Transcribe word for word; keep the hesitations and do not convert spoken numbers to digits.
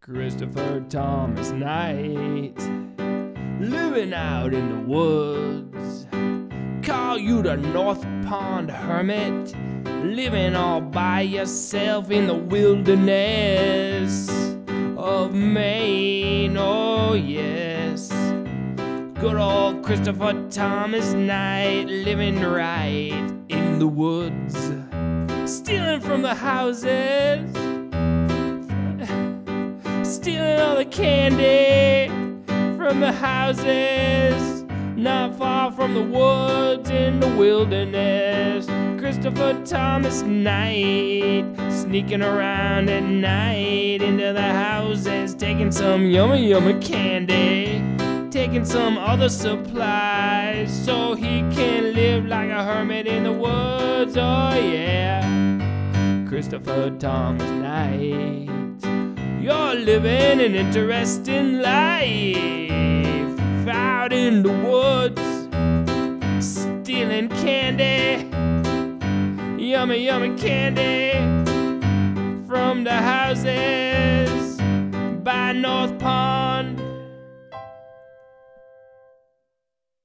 Christopher Thomas Knight, living out in the woods. Call you the North Pond Hermit, living all by yourself in the wilderness of Maine. Oh yes, good old Christopher Thomas Knight, living right in the woods, stealing from the houses, stealing all the candy from the houses, not far from the woods in the wilderness. Christopher Thomas Knight, sneaking around at night into the houses, taking some yummy yummy candy, taking some other supplies, so he can live like a hermit in the woods. Oh yeah, Christopher Thomas Knight, you're living an interesting life out in the woods, stealing candy, yummy yummy candy from the houses by North Pond.